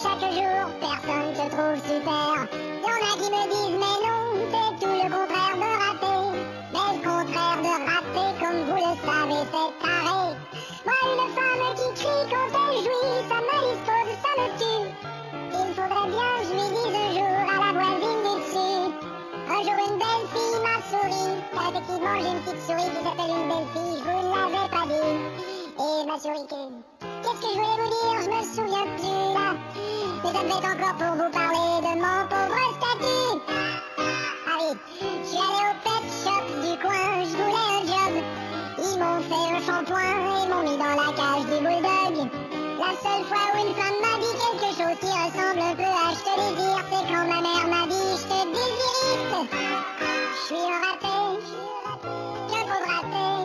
chaque jour, personne te trouve super. Y'en a qui me disent mais non, c'est tout le contraire de raté. Mais le contraire de raté, comme vous le savez, c'est carré. Moi, une femme qui crie quand elle jouit, ça me dispose, ça me tue. Il faudrait bien que je lui dise un jour à la voisine du dessus. Un jour une belle fille m'a souri. Car effectivement j'ai une petite souris qui s'appelle une belle fille, je vous l'avais pas dit. Et ma souris que... Qu'est-ce que je voulais vous dire, je me souviens plus là. Mais ça devait être encore pour vous parler de mon pauvre statut. Ah oui, je suis allé au pet shop du coin, je voulais un job. Ils m'ont fait un shampoing et m'ont mis dans la cage du bulldog. La seule fois où une femme m'a dit quelque chose qui ressemble un peu à je te désire, c'est quand ma mère m'a dit je te désirite. Je suis un raté, qu'un pauvre raté.